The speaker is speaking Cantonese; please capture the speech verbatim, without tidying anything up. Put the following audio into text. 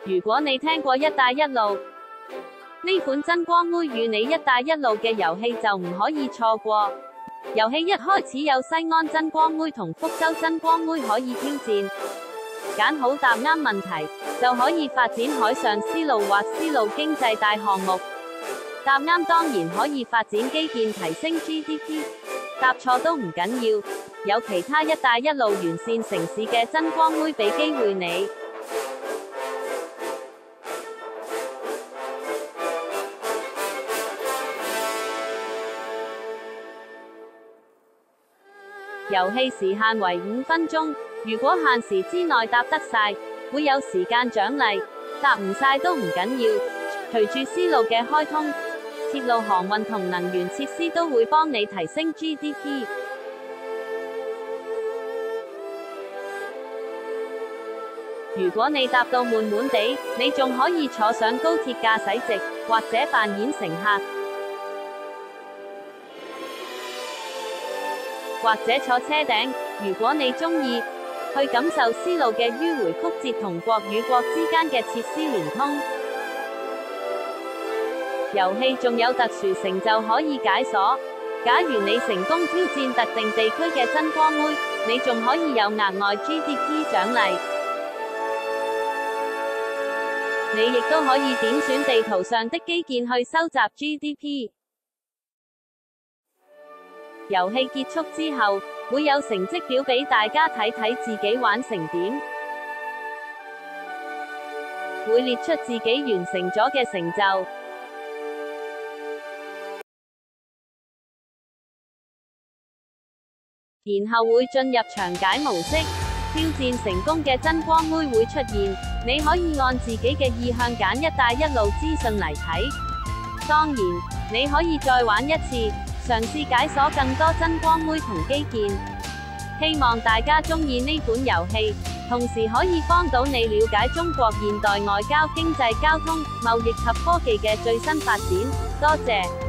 如果你聽過一帶一路，呢款真光妹與你一帶一路嘅遊戲就唔可以錯過。遊戲一開始有西安真光妹同福州真光妹可以挑戰，揀好答啱問題，就可以發展海上絲路或絲路經濟大項目。答啱當然可以發展基建提升 G D P， 答錯都唔緊要，有其他一帶一路完善城市嘅真光妹俾機會你。遊戲時限為五分鐘，如果限時之內答得晒，會有時間獎勵，答唔晒都唔緊要。隨住絲路嘅開通，鐵路航運同能源設施都會幫你提升 G D P。如果你答到悶悶地，你仲可以坐上高鐵駕駛席，或者扮演乘客，或者坐車頂。如果你鍾意，去感受絲路嘅迂迴曲折同國與國之間嘅設施連通。遊戲仲有特殊成就可以解鎖，假如你成功挑戰特定地區嘅真光妹，你仲可以有額外 G D P 獎勵。你亦都可以點選地圖上的基建去收集 G D P。遊戲結束之後，會有成績表俾大家睇睇自己玩成點，會列出自己完成咗嘅成就，然後會進入詳解模式，挑戰成功嘅真光妹會出現，你可以按自己嘅意向揀一帶一路資訊嚟睇。當然，你可以再玩一次，嘗試解鎖更多真光妹同基建。希望大家鍾意呢款遊戲，同時可以幫到你了解中國現代外交、經濟、交通、貿易及科技嘅最新發展。多謝。